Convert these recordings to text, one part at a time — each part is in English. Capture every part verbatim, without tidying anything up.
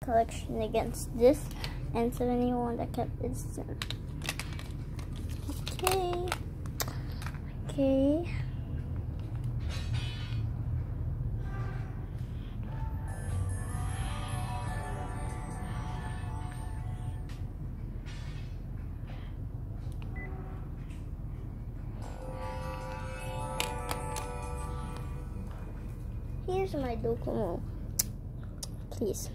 collection against this, and seventy-one that kept its sim. Okay. Okay. Here's my Docomo. Please.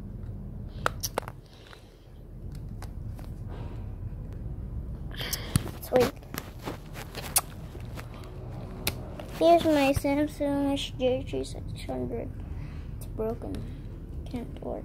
Let's wait. Here's my Samsung S J three six hundred. It's broken. Can't work.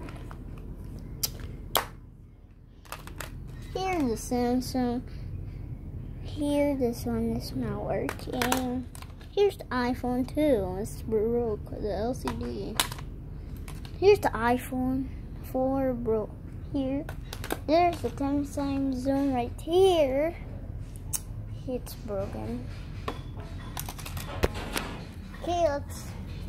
Here's the Samsung. Here, this one is not working. Here's the iPhone too. It's broke, the L C D. Here's the iPhone four broke. Here. There's the ten time zoom right here. It's broken. Okay, let's.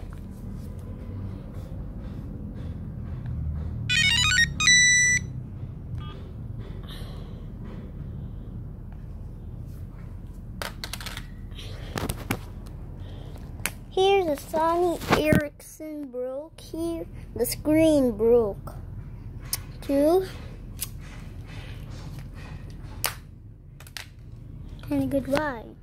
Here's a Sony Ericsson broke. Here, the screen broke. Two. And goodbye.